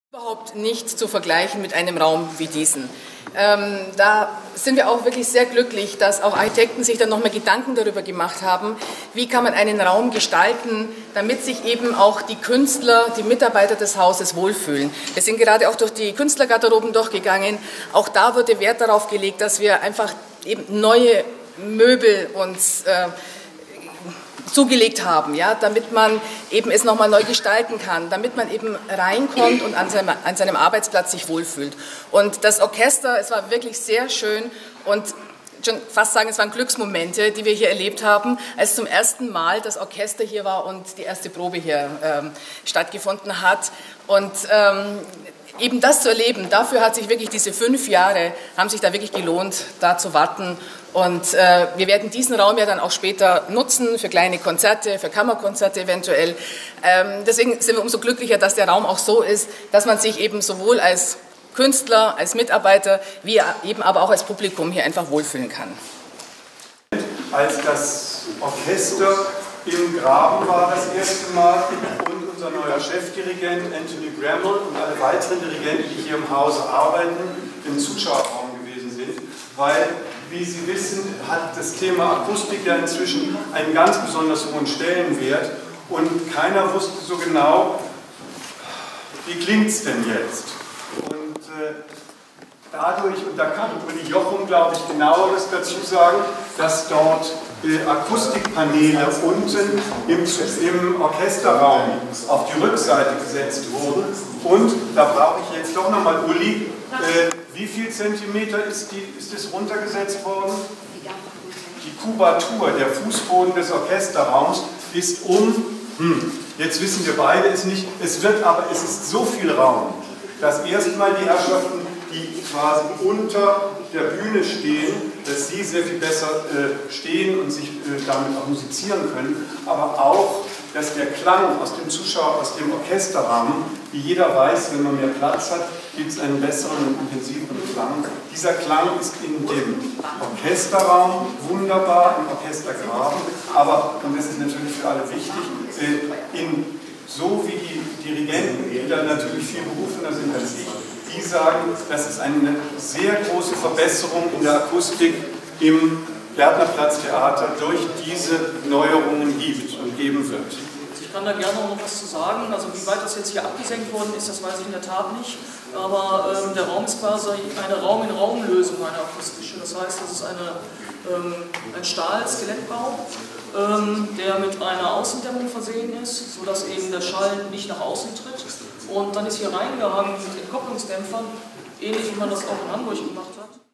Überhaupt nicht zu vergleichen mit einem Raum wie diesen. Da sind wir auch wirklich sehr glücklich, dass auch Architekten sich dann nochmal Gedanken darüber gemacht haben, wie kann man einen Raum gestalten, damit sich eben auch die Künstler, die Mitarbeiter des Hauses wohlfühlen. Wir sind gerade auch durch die Künstlergarderoben durchgegangen. Auch da wurde Wert darauf gelegt, dass wir einfach eben neue Möbel uns zugelegt haben, ja, damit man eben es nochmal neu gestalten kann, damit man eben reinkommt und an seinem Arbeitsplatz sich wohlfühlt. Und das Orchester, es war wirklich sehr schön und schon fast sagen, es waren Glücksmomente, die wir hier erlebt haben, als zum ersten Mal das Orchester hier war und die erste Probe hier stattgefunden hat. Und eben das zu erleben, dafür hat sich wirklich diese 5 Jahre, haben sich da wirklich gelohnt, da zu warten. Und wir werden diesen Raum ja dann auch später nutzen für kleine Konzerte, für Kammerkonzerte eventuell. Deswegen sind wir umso glücklicher, dass der Raum auch so ist, dass man sich eben sowohl als Künstler, als Mitarbeiter, wie eben aber auch als Publikum hier einfach wohlfühlen kann. Als das Orchester im Graben war das erste Mal und unser neuer Chefdirigent Anthony Grammel und alle weiteren Dirigenten, die hier im Hause arbeiten, im Zuschauerraum gewesen sind, weil, wie Sie wissen, hat das Thema Akustik ja inzwischen einen ganz besonders hohen Stellenwert und keiner wusste so genau, wie klingt es denn jetzt? Und dadurch, und da kann Uli Jochum, glaube ich, genaueres dazu sagen, dass dort Akustikpaneele unten im Orchesterraum auf die Rückseite gesetzt wurden. Und da brauche ich jetzt doch nochmal Uli, wie viel Zentimeter ist das runtergesetzt worden? Die Kubatur, der Fußboden des Orchesterraums, ist jetzt wissen wir beide es nicht, es ist so viel Raum, dass erstmal die Herrschaften, die quasi unter der Bühne stehen, dass sie sehr viel besser stehen und sich damit auch musizieren können, aber auch, dass der Klang aus dem Orchesterrahmen, wie jeder weiß, wenn man mehr Platz hat, gibt es einen besseren und intensiveren Klang. Dieser Klang ist in dem Orchesterraum wunderbar, im Orchestergraben, aber, und das ist natürlich für alle wichtig, so wie die Dirigenten, die dann natürlich viel berufener sind als ich, die sagen, dass es eine sehr große Verbesserung in der Akustik im Gärtnerplatz-Theater durch diese Neuerungen gibt und geben wird. Ich kann da gerne noch was zu sagen. Also wie weit das jetzt hier abgesenkt worden ist, das weiß ich in der Tat nicht. Aber der Raum ist quasi eine Raum-in-Raum-Lösung, eine akustische. Das heißt, das ist ein Stahl-Skelettbau, der mit einer Außendämmung versehen ist, sodass eben der Schall nicht nach außen tritt. Und dann ist hier reingehangen mit Entkopplungsdämpfern, ähnlich wie man das auch in Hamburg gemacht hat.